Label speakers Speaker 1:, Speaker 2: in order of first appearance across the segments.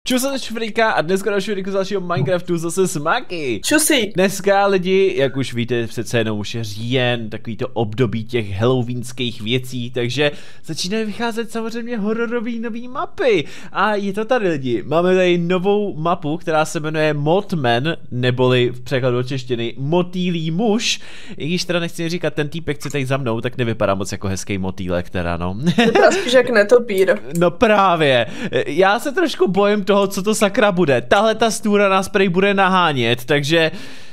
Speaker 1: Čus, jsem Švrika a dneska dalšího videa z dalšího Minecraftu zase s Maki.
Speaker 2: Čusí.
Speaker 1: Dneska lidi, jak už víte, přece jenom už je říjen, takový to období těch halloweenských věcí, takže začínají vycházet samozřejmě hororový nový mapy. A je to tady lidi, máme tady novou mapu, která se jmenuje Mothman, neboli v překladu do češtiny Motýlí muž. I když teda nechci říkat, ten týpek, co tady za mnou, tak nevypadá moc jako hezký motýlek teda, no.
Speaker 2: Vypadá spíš jak netopír.
Speaker 1: No právě, já se trošku bojím toho, co to sakra bude. Tahle ta stůra nás prej bude nahánět, takže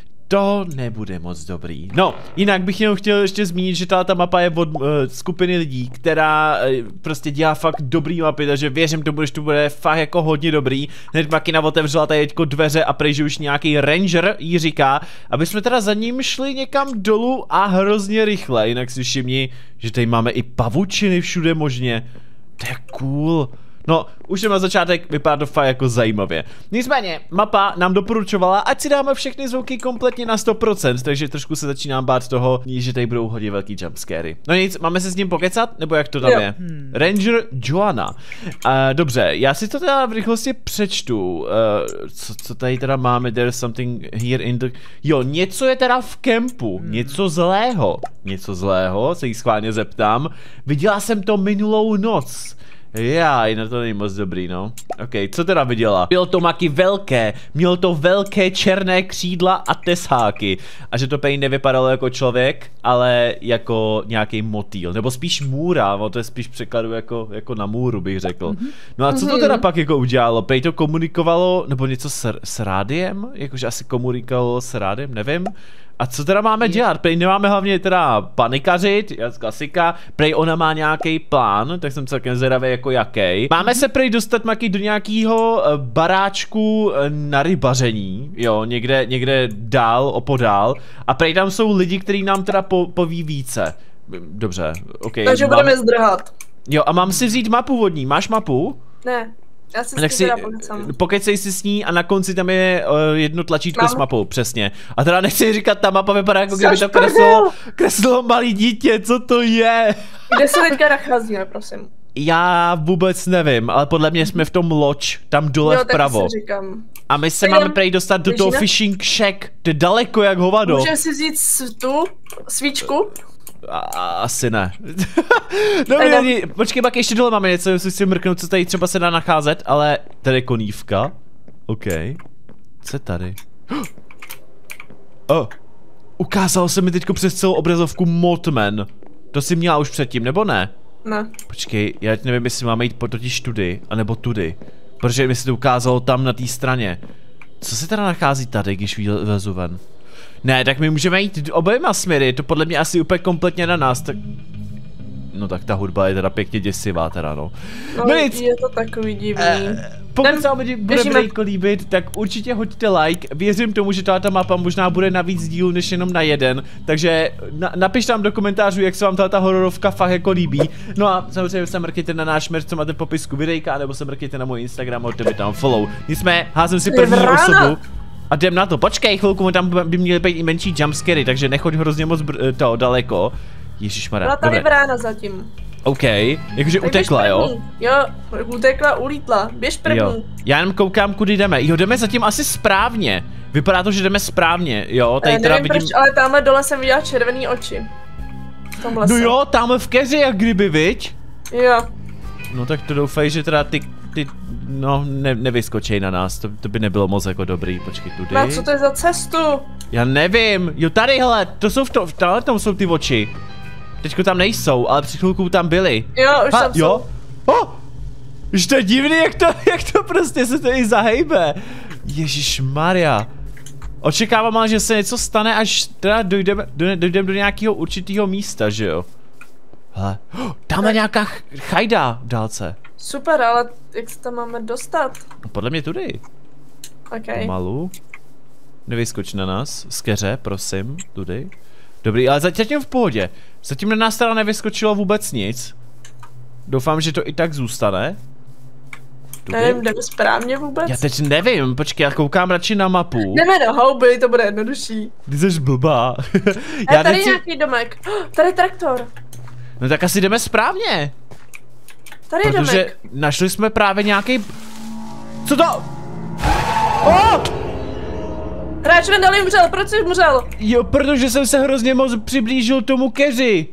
Speaker 1: to nebude moc dobrý. No, jinak bych jenom chtěl ještě zmínit, že tato mapa je od skupiny lidí, která prostě dělá fakt dobrý mapy, takže věřím tomu, že to bude fakt jako hodně dobrý. Hned Makina otevřela tady teďko dveře a prej, že už nějaký ranger jí říká, aby jsme teda za ním šli někam dolů a hrozně rychle, jinak si všimni, že tady máme i pavučiny všude možně. To je cool. No, už na začátek vypadá to fakt jako zajímavě. Nicméně, mapa nám doporučovala, ať si dáme všechny zvuky kompletně na 100%, takže trošku se začínám bát toho, že tady budou hodně velký jumpscary. No nic, máme se s ním pokecat, nebo jak to tam je? Ranger Joanna. Dobře, já si to teda v rychlosti přečtu. Co tady teda máme? There's something here in the... Jo, něco je teda v kempu, něco zlého. Něco zlého, se jí schválně zeptám. Viděla jsem to minulou noc. Jaj, no to není moc dobrý, no. Ok, co teda viděla? Bylo to Maki velké, mělo to velké černé křídla a tesháky. A že to pej nevypadalo jako člověk, ale jako nějaký motýl. Nebo spíš můra, to je spíš překladu jako na můru, bych řekl. No a co to teda pak jako udělalo? Pej to komunikovalo, nebo něco s rádiem? Jakože asi komunikovalo s rádiem, nevím. A co teda máme dělat? Prej nemáme hlavně teda panikařit, klasika. Prej ona má nějaký plán, tak jsem celkem zvědavý jako jaký. Máme se prej dostat Maki do nějakého baráčku na rybaření, jo, někde dál, opodál. A prej tam jsou lidi, kteří nám teda poví více. Dobře, ok.
Speaker 2: Takže budeme zdrhat.
Speaker 1: Jo, a mám si vzít mapu vodní, máš mapu?
Speaker 2: Ne. Já se s tím teda pokecám.
Speaker 1: Pokecej si s ní a na konci tam je jedno tlačítko s mapou, přesně. A teda nechci říkat, ta mapa vypadá jako kdyby to kreslilo malý dítě, co to je?
Speaker 2: Kde se teďka nacházíme, prosím?
Speaker 1: Já vůbec nevím, ale podle mě jsme v tom loď, tam dole vpravo. A my se máme prej dostat do toho fishing shack, to je daleko jak hovado.
Speaker 2: Můžeme si vzít tu svíčku?
Speaker 1: Asi ne. Dobrý, počkej, pak ještě dole máme něco, jestli si mrknout, co tady třeba se dá nacházet, ale tady je konívka. OK. Co je tady? Ukázalo se mi teďko přes celou obrazovku Mothman. To jsi měla už předtím, nebo ne?
Speaker 2: Ne.
Speaker 1: Počkej, já nevím, jestli máme jít totiž tudy, anebo tudy. Protože mi se to ukázalo tam na té straně. Co se teda nachází tady, když vylezu ven? Ne, tak my můžeme jít oběma směry, to podle mě asi úplně kompletně na nás, tak... No tak ta hudba je teda pěkně děsivá teda, no.
Speaker 2: No nic. Je to takový divný.
Speaker 1: Pokud se vám bude videjko líbit, tak určitě hoďte like, věřím tomu, že tato mapa možná bude na víc dílů než jenom na jeden, takže napište tam do komentářů, jak se vám tato hororovka fakt jako líbí. No a samozřejmě se mrkněte na náš merch, co máte v popisku videjka, nebo se mrkněte na můj Instagram, hoďte mi tam follow. Nicméně, házím si první osobu. A jdem na to, počkej chvilku, tam by měly být i menší jumpscary, takže nechoď hrozně moc daleko. Ježišmarja,
Speaker 2: byla tady brána zatím.
Speaker 1: OK, jakože tak utekla, jo?
Speaker 2: Jo, utekla, ulítla, běž první.
Speaker 1: Jo. Já jenom koukám, kudy jdeme, jo, jdeme zatím asi správně. Vypadá to, že jdeme správně, jo, tady teda vidím...
Speaker 2: Proč, ale tamhle dole jsem viděla červený oči.
Speaker 1: No jo, tamhle v keři jak kdyby, viď?
Speaker 2: Jo.
Speaker 1: No tak to doufej, že teda ty nevyskočej na nás, to by nebylo moc jako dobrý, počkej tudy.
Speaker 2: No co to je za cestu?
Speaker 1: Já nevím, jo tady hele, to jsou tam jsou ty oči. Teďko tam nejsou, ale před chvilkou tam byly.
Speaker 2: Jo, už tam jsou.
Speaker 1: Už to je divný, jak to prostě se to i zahejbe. Ježišmarja. Očekávám ale, že se něco stane, až teda dojdeme do nějakého určitého místa, že jo? Hele, tam je nějaká chajda v dálce.
Speaker 2: Super, ale jak se tam máme dostat?
Speaker 1: Podle mě tudy.
Speaker 2: OK.
Speaker 1: Pomalu. Nevyskoč na nás, z keře, prosím, tudy. Dobrý, ale zatím v pohodě. Zatím na nás teda nevyskočilo vůbec nic. Doufám, že to i tak zůstane.
Speaker 2: Nevím, jdeme správně vůbec?
Speaker 1: Já teď nevím, počkej, já koukám radši na mapu.
Speaker 2: Jdeme do houby, to bude jednodušší.
Speaker 1: Ty jsi blbá.
Speaker 2: Tady je nějaký domek, tady je traktor.
Speaker 1: No tak asi jdeme správně.
Speaker 2: Tady je domek.
Speaker 1: Protože našli jsme právě nějaký... Co to? Oh!
Speaker 2: Hráč Vendali umřel, proč jsi umřel?
Speaker 1: Jo, protože jsem se hrozně moc přiblížil tomu keři.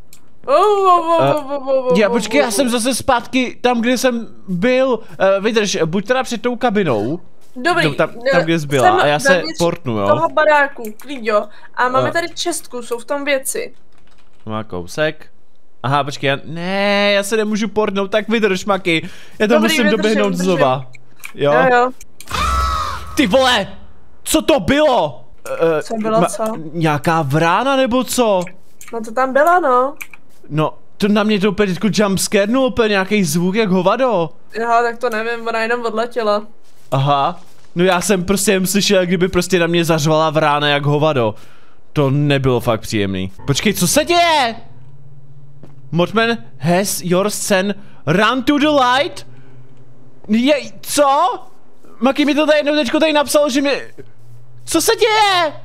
Speaker 1: Já počkej, já jsem zase zpátky tam, kde jsem byl. Vydrž, buď teda před tou kabinou.
Speaker 2: Dobrý.
Speaker 1: Tam kde jsi byla a já se portnu, jo.
Speaker 2: Toho baráku, klid, jo. A máme tady čestku, jsou v tom věci.
Speaker 1: Má kousek. Aha, počkej, já se nemůžu portnout, tak vydrž, Maki. Já to musím doběhnout znova. Jo. Ty vole! Co to bylo?
Speaker 2: Co bylo co?
Speaker 1: Nějaká vrána nebo co?
Speaker 2: No to tam bylo, no.
Speaker 1: No, to na mě to úplně jumpscarnul, úplně nějaký zvuk jak hovado.
Speaker 2: Jo, tak to nevím, ona jenom odletěla.
Speaker 1: Aha, no já jsem prostě jen slyšel, kdyby prostě na mě zařvala vrána jak hovado. To nebylo fakt příjemný. Počkej, co se děje? Mothman has your son run to the light? Co? Maki mi to tady jednou teďko tady napsal, že mě... Co se děje?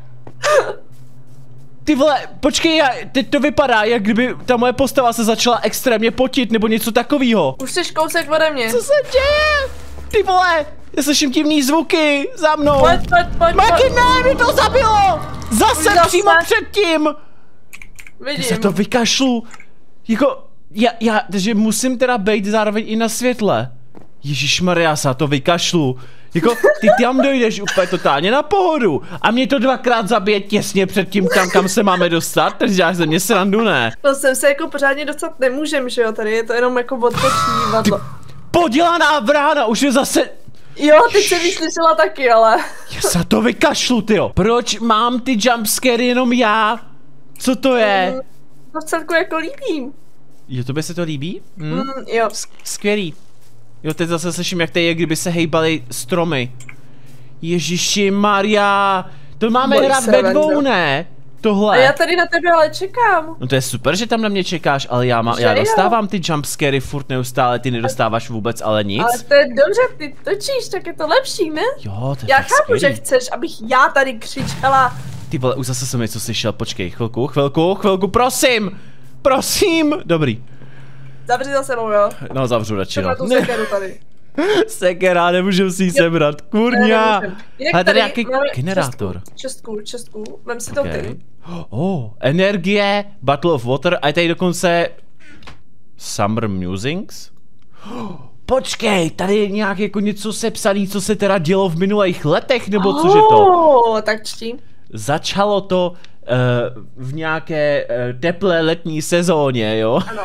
Speaker 1: Ty vole, počkej, teď to vypadá, jak kdyby ta moje postava se začala extrémně potit, nebo něco takového.
Speaker 2: Už jsi kousek ode mě.
Speaker 1: Co se děje? Ty vole, já slyším divný zvuky, za mnou.
Speaker 2: Pojď.
Speaker 1: Maki, ne, mě to zabilo. Zase přímo předtím.
Speaker 2: Vidím.
Speaker 1: Já se to vykašlu. Jako, takže musím teda být zároveň i na světle. Ježišmarja, já se to vykašlu. Jako, ty tam dojdeš úplně totálně na pohodu. A mě to dvakrát zabije těsně před tím, kam se máme dostat, takže děláš ze mě srandu, ne?
Speaker 2: To jsem se jako pořádně dostat nemůžem, že jo, tady je to jenom jako odpočívadlo.
Speaker 1: Podělaná vrána, už je zase...
Speaker 2: Jo, ty se vyslyšela taky, ale...
Speaker 1: Já se to vykašlu, tyjo. Proč mám ty jumpscary jenom já? Co to je?
Speaker 2: To v celku jako líbím.
Speaker 1: Jo, tobě se to líbí?
Speaker 2: Jo.
Speaker 1: Skvělý. Jo, teď zase slyším, jak to je, kdyby se hejbaly stromy. Ježiši Maria, to máme hrát ve dvou, ne? Tohle.
Speaker 2: A já tady na tebe ale čekám.
Speaker 1: No to je super, že tam na mě čekáš, ale já dostávám ty jumpscary furt neustále, ty nedostáváš vůbec ale nic.
Speaker 2: Ale to je dobře, ty točíš, tak je to lepší, ne?
Speaker 1: Jo, to je
Speaker 2: já
Speaker 1: tak
Speaker 2: chápu,
Speaker 1: skvělý.
Speaker 2: že chceš, abych já tady křičela.
Speaker 1: Ty vole, už zase jsem něco slyšel, počkej, chvilku, prosím, dobrý.
Speaker 2: Zavři za sebou, jo?
Speaker 1: No, zavřu radši, no.
Speaker 2: Tu sekeru tady.
Speaker 1: Sekera, nemůžu si ji sebrat, kurňa. Ale tady nějaký generátor.
Speaker 2: Čestku, vem si to ty.
Speaker 1: Energie, Battle of Water, a je tady dokonce Summer Musings. Počkej, tady je nějak jako něco sepsaný, co se teda dělo v minulých letech, nebo cože to?
Speaker 2: Tak čti.
Speaker 1: Začalo to v nějaké teplé letní sezóně, jo?
Speaker 2: Ano.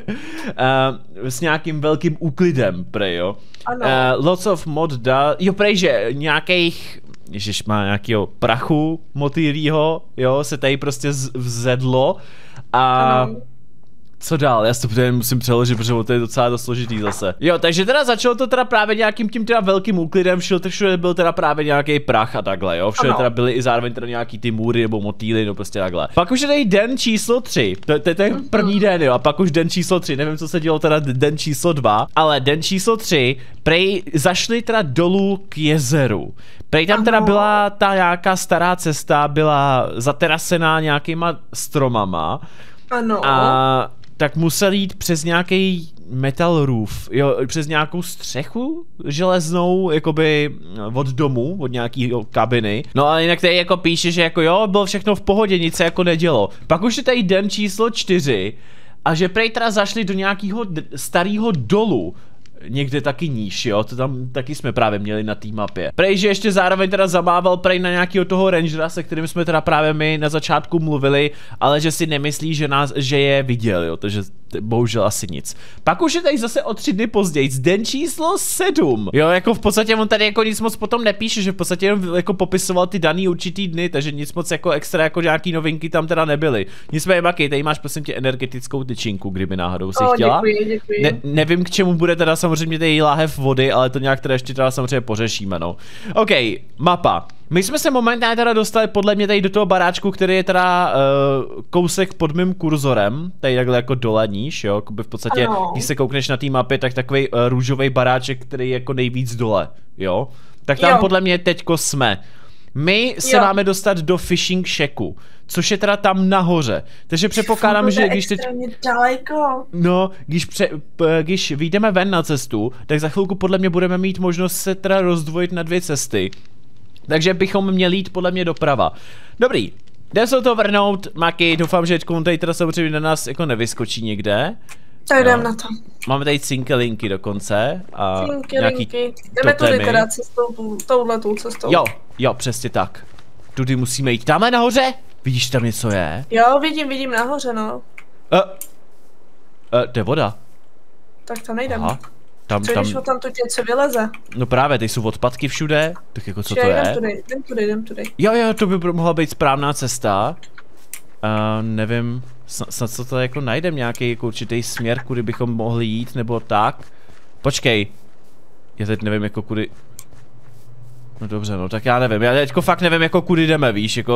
Speaker 1: S nějakým velkým úklidem, prej, jo?
Speaker 2: Ano.
Speaker 1: Lots of mod jo, prej, že nějakých, ježiš, má nějakého prachu motýlího, jo, se tady prostě vzedlo a... Ano. Co dál? Já si to musím přeložit, protože to je docela dost složitý zase. Jo, takže teda začalo to teda právě nějakým tím teda velkým úklidem, všude byl teda právě nějaký prach a takhle, jo. Všude teda byly i zároveň teda nějaký ty můry nebo motýly, no prostě takhle. Pak už je tady den číslo 3, to je ten první den, jo, a pak už den číslo 3, nevím, co se dělo teda den číslo 2, ale den číslo 3, prej zašli teda dolů k jezeru. Prej tam teda byla ta nějaká stará cesta, byla zaterasená nějakýma stromama.
Speaker 2: Ano.
Speaker 1: A tak musel jít přes nějaký metal roof, jo, přes nějakou střechu železnou, jakoby od domu, od nějaký kabiny. No ale jinak tady jako píše, že jako jo, bylo všechno v pohodě, nic se jako nedělo. Pak už je tady den číslo 4 a že prej teda zašli do nějakého starého dolu. Někde taky níž, jo, to tam taky jsme právě měli na té mapě. Prej, že ještě zároveň teda zamával prej na nějakého toho rangera, se kterým jsme teda právě my na začátku mluvili, ale že si nemyslí, že je viděl, jo, takže bohužel asi nic. Pak už je tady zase o 3 dny později, den číslo 7. Jo, jako v podstatě on tady jako nic moc potom nepíše, že v podstatě jenom jako popisoval ty daný určitý dny, takže nic moc jako extra jako nějaký novinky tam teda nebyly. Nicméně Maki, tady máš prosím tě energetickou tyčinku, kdyby náhodou si chtěla.
Speaker 2: Děkuji.
Speaker 1: Nevím, k čemu bude teda samozřejmě tady láhev vody, ale to nějak teda ještě teda samozřejmě pořešíme, no. OK, mapa. My jsme se momentálně teda dostali podle mě tady do toho baráčku, který je teda kousek pod mým kurzorem, tady takhle jako dole níž, jo, v podstatě, když se koukneš na té mapě, tak takový růžový baráček, který je jako nejvíc dole, jo. Tak tam podle mě teďko jsme. My se máme dostat do Fishing Shacku, což je teda tam nahoře. Takže předpokládám, že když teď...
Speaker 2: daleko.
Speaker 1: No, když vyjdeme ven na cestu, tak za chvilku podle mě budeme mít možnost se teda rozdvojit na 2 cesty. Takže bychom měli jít podle mě doprava. Dobrý, jdem se to vrhnout, Maki, doufám, že tady teda samozřejmě na nás jako nevyskočí někde.
Speaker 2: Tak jdem na to.
Speaker 1: Máme tady cinkelinky dokonce a nějaký
Speaker 2: jdeme tudy teda cestou, touhletou cestou.
Speaker 1: Jo, přesně tak. Tudy musíme jít. Tamhle nahoře? Vidíš, tam něco je?
Speaker 2: Jo, vidím nahoře, no.
Speaker 1: To je voda.
Speaker 2: Tak tam nejdem.
Speaker 1: Aha. Tam.
Speaker 2: Když tam tu něco vyleze?
Speaker 1: No právě, tady jsou odpadky všude, tak jako co to je?
Speaker 2: Jdem tudy.
Speaker 1: Jo, to by mohla být správná cesta. Nevím, snad co to jako najdem nějaký jako určitý směr, kudy bychom mohli jít, nebo tak. Počkej, já teď nevím jako kudy... No dobře, no tak já nevím, já teďko fakt nevím jako kudy jdeme, víš, jako...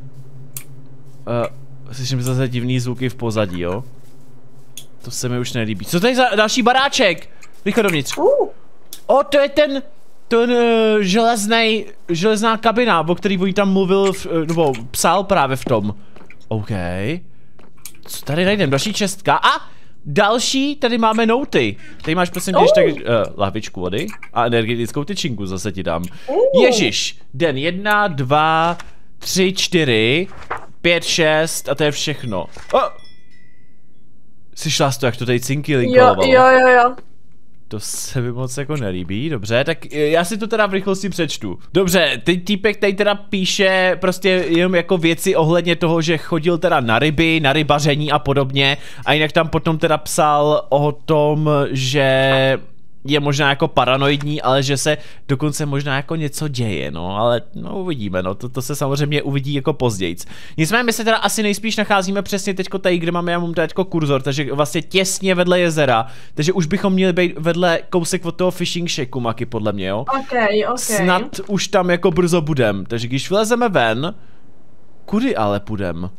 Speaker 1: Slyším zase divný zvuky v pozadí, jo? To se mi už nelíbí. Co to je za další baráček? Rychle dovnitř. O, to je ten železná kabina, o který on tam mluvil, nebo psal právě v tom. OK. Co tady najdem? Další čestka. A další, tady máme noty. Tady máš prosím když tak lahvičku vody a energetickou tyčinku zase ti dám. Ježiš, den 1, 2, 3, 4, 5, 6 a to je všechno. Slyšela jsi to, jak to tady cinky linkolovalo?
Speaker 2: Jo.
Speaker 1: To se mi moc jako nelíbí, dobře, tak já si to teda v rychlosti přečtu. Dobře, teď týpek tady teda píše prostě jenom jako věci ohledně toho, že chodil teda na ryby, na rybaření a podobně. A jinak tam potom teda psal o tom, že je možná jako paranoidní, ale že se dokonce možná jako něco děje, no, ale no uvidíme, no, to se samozřejmě uvidí jako pozdějc. Nicméně my se teda asi nejspíš nacházíme přesně teďko tady, kde máme, já mám tady teďko kurzor, takže vlastně těsně vedle jezera, takže už bychom měli být vedle kousek od toho fishing shacku, Maki, podle mě, jo?
Speaker 2: Okay.
Speaker 1: Snad už tam jako brzo budem, takže když vylezeme ven, kudy ale půjdem?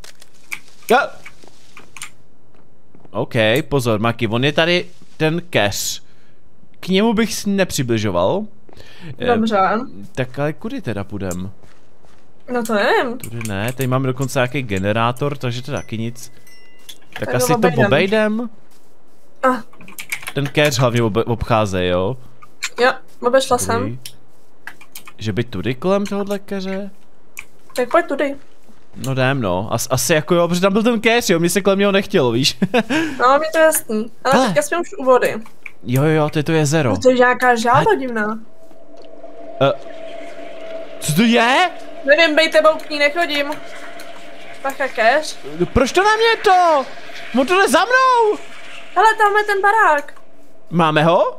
Speaker 1: OK, pozor, Maki, on je tady ten keř. K němu bych si nepřibližoval.
Speaker 2: Dobře.
Speaker 1: Tak ale kudy teda půjdem?
Speaker 2: No to nevím.
Speaker 1: Tudy ne, tady máme dokonce nějaký generátor, takže to taky nic. Tak asi to obejdem. Ten keř hlavně obcházej, jo?
Speaker 2: Jo, obešla jsem.
Speaker 1: Že by tudy kolem tohohle keře?
Speaker 2: Tak pojď tudy.
Speaker 1: No jdem no, asi jako jo, protože tam byl ten keř, jo, mě se kolem něho nechtělo, víš?
Speaker 2: No, mi to je jasný, ale teďka jsme už u vody.
Speaker 1: Jo, to je to jezero.
Speaker 2: No to je nějaká žába divná.
Speaker 1: Co to je?
Speaker 2: Nevím, bej tebou k ní nechodím. Pacha keř.
Speaker 1: Proč to na mě to? On to jde za mnou!
Speaker 2: Hele, tam je ten barák.
Speaker 1: Máme ho?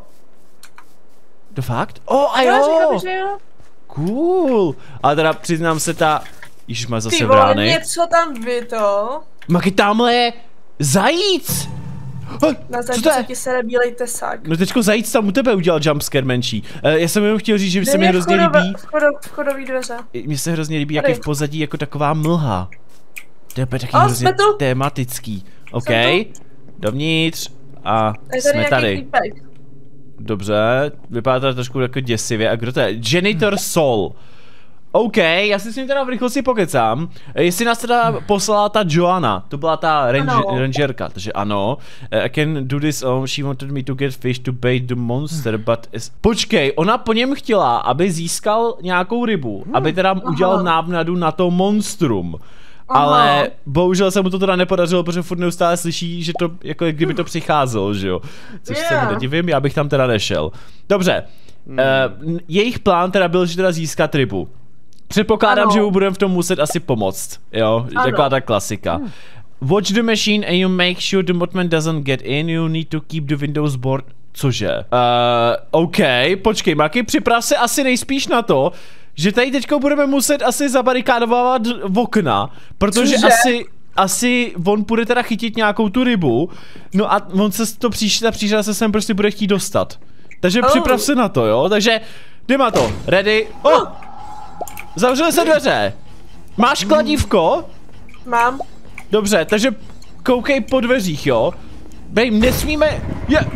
Speaker 1: To fakt? A jo!
Speaker 2: Říkám, že jo.
Speaker 1: Cool. Ale teda přiznám se Ježiš, má zase
Speaker 2: ty vole,
Speaker 1: vrány.
Speaker 2: něco tam to.
Speaker 1: Maki, tamhle je zajíc!
Speaker 2: Na začátku ti se bílej tesák.
Speaker 1: No teďko zajíc tam u tebe udělal jumpscare menší. Já jsem jenom chtěl říct, že se mi hrozně líbí.
Speaker 2: Vchodový dveře.
Speaker 1: Mně se hrozně líbí, jak je v pozadí jako taková mlha. To je taky hrozně tematický. OK, dovnitř a jsme tady. Dobře, vypadá to trošku jako děsivě. A kdo to je? Janitor Sol. OK, já si s ním teda v rychlosti pokecám. Jestli nás teda poslala ta Joanna, to byla ta rangerka, takže ano. I can do this, she wanted me to get fish to bait the monster, but... Počkej, ona po něm chtěla, aby získal nějakou rybu, aby teda udělal návnadu na to monstrum. Ale bohužel se mu to teda nepodařilo, protože furt neustále slyší, že to jako kdyby to přicházelo, že jo. Což se mu nedivím, já bych tam teda nešel. Dobře, jejich plán teda byl, že teda získat rybu. Předpokládám, že mu budeme v tom muset asi pomoct, jo, taková ta klasika. Watch the machine and you make sure the modman doesn't get in, you need to keep the windows board. Cože? OK, počkej, Maki, připrav se asi nejspíš na to, že tady teďko budeme muset asi zabarikádovat okna, protože asi on půjde teda chytit nějakou tu rybu, no a on se to příště se sem prostě bude chtít dostat. Takže připrav se na to, jo, takže jdeme na to, ready, zavřely se dveře. Máš kladívko?
Speaker 2: Mám.
Speaker 1: Dobře, takže koukej po dveřích, jo. Bej, nesmíme,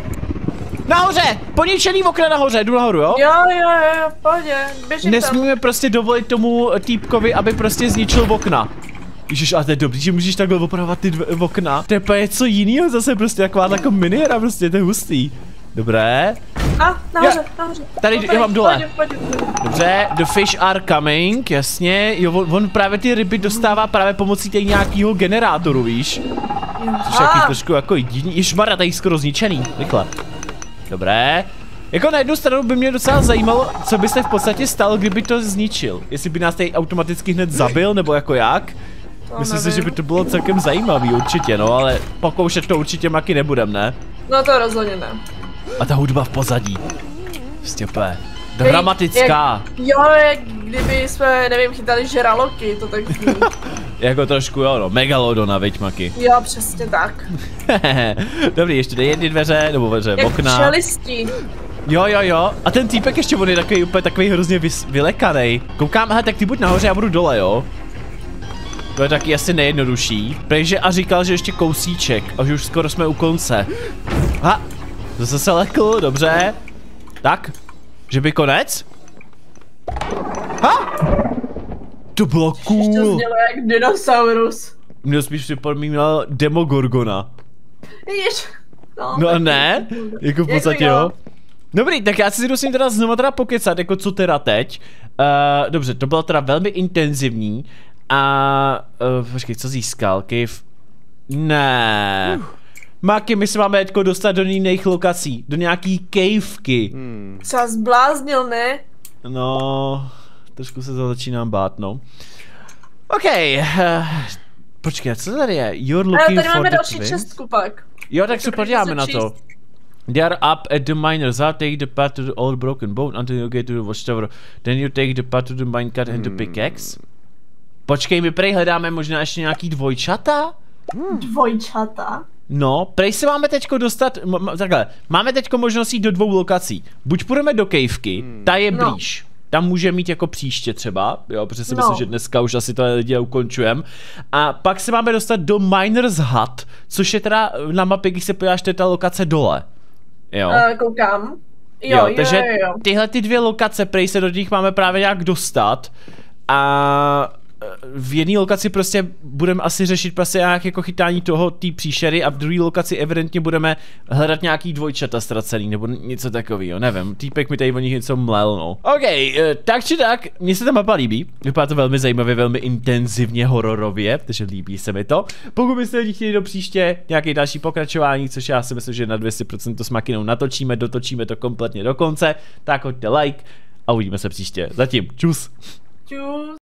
Speaker 1: nahoře, poničený okna nahoře, jdu nahoru, jo?
Speaker 2: Jo, pohodě, běžím
Speaker 1: nesmíme tam. Prostě dovolit tomu týpkovi, aby prostě zničil okna. Ježiš, ale to je dobrý, že můžeš takhle opravovat ty okna. To je úplně něco jiného zase, prostě taková jako minihra, prostě to je hustý. Dobré.
Speaker 2: Nahoře.
Speaker 1: Tady, já mám dole. Dobře, the fish are coming, jasně. Jo, on právě ty ryby dostává právě pomocí těch nějakého generátoru, víš? Což je jaký trošku jako jediný. Ježmara, tady skoro zničený, rychle. Dobré. Jako na jednu stranu by mě docela zajímalo, co by se v podstatě stalo, kdyby to zničil. Jestli by nás tady automaticky hned zabil, nebo jako jak. Myslím si, že by to bylo celkem zajímavý, určitě, no, ale pokoušet to určitě maky nebudem, ne?
Speaker 2: No to rozhodně ne.
Speaker 1: A ta hudba v pozadí. Stěpé. Dramatická.
Speaker 2: Jak kdyby jsme, nevím, chytali žraloky, to tak zní.
Speaker 1: Jako trošku jo, no, megalodona, viď, maky.
Speaker 2: Jo, přesně tak.
Speaker 1: Dobrý, ještě jedny dveře, nebo dveře,
Speaker 2: jak
Speaker 1: okna.
Speaker 2: šelistí.
Speaker 1: Jo. A ten týpek ještě, on je takový úplně takový hrozně vylekanej. Koukám, aha, tak ty buď nahoře, já budu dole, jo. To je taky asi nejjednodušší. Protože a říkal, že ještě kousíček, a že už skoro jsme u konce. Ha, zase se lekl, dobře. Tak, že by konec? Ha! To bylo cool.
Speaker 2: Ještě znělo jak dinosaurus.
Speaker 1: Mě spíš připomínal Demogorgona.
Speaker 2: Jež.
Speaker 1: No a ne? Jako v podstatě jo. Dobrý, tak já si musím teda znovu pokecat, jako co teda teď. Dobře, to bylo teda velmi intenzivní. A počkej, co získal? Cave? Ne. Máky, my se máme teďko dostat do jiných lokací, do nějaký caveky.
Speaker 2: Co zbláznil, ne?
Speaker 1: No, trošku se to začínám bát, no. OK, počkej, co tady je? You're looking
Speaker 2: tady
Speaker 1: for
Speaker 2: máme
Speaker 1: the
Speaker 2: další
Speaker 1: twins?
Speaker 2: čestku pak.
Speaker 1: Jo, tak se podíváme na to. They are up at the miners. Take the path to the old broken boat until you get to the watchtower. Then you take the path to the minecart and the pickaxe. Počkej, my prej hledáme možná ještě nějaký dvojčata?
Speaker 2: Dvojčata?
Speaker 1: No, prej se máme teďko dostat, takhle, máme teďko možnost jít do dvou lokací. Buď půjdeme do caveky, ta je blíž. Tam může mít jako příště třeba, jo, protože si myslím, že dneska už asi to lidi ukončujeme. A pak se máme dostat do Miners Hut, což je teda na mapě, když se podíváš, to je ta lokace dole. Jo.
Speaker 2: Koukám. Jo,
Speaker 1: takže tyhle ty dvě lokace, prej se do nich máme právě nějak dostat. A v jedné lokaci prostě budeme asi řešit prostě nějak jako chytání toho, té příšery, a v druhé lokaci evidentně budeme hledat nějaký dvojčata ztracený, nebo něco takového, nevím, týpek mi tady o nich něco mlel, no. OK, tak či tak, mně se ta mapa líbí, vypadá to velmi zajímavě, velmi intenzivně hororově, takže líbí se mi to. Pokud byste lidi chtěli do příště nějaké další pokračování, což já si myslím, že na 200% to s Makinou natočíme, dotočíme to kompletně do konce, tak hoďte like a uvidíme se příště. Zatím, čus.
Speaker 2: Čus.